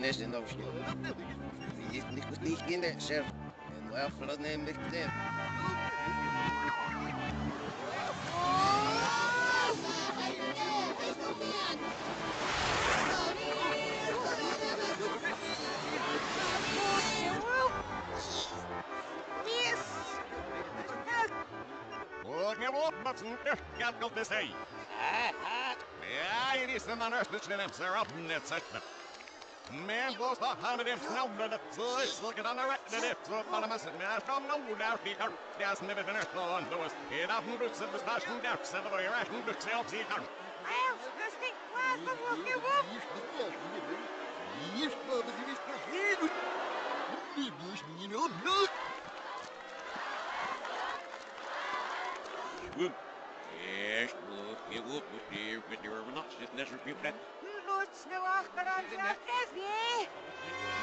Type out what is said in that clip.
best in those. Niet in de zelf. En wel van dat neem ik dit. Jag låter sig. Ja, det är som man öppnar den så upp net sätter. Men då står han med den snabba så kan han rätta det så att man måste med från nord där fick han. Det är snabbt den öppnar och då är det att du sätter stasjon där så det var ju rätt du ser upp sig kan. Yes, you will put with your obnoxiousness refute that. Låt snö akta den så att det är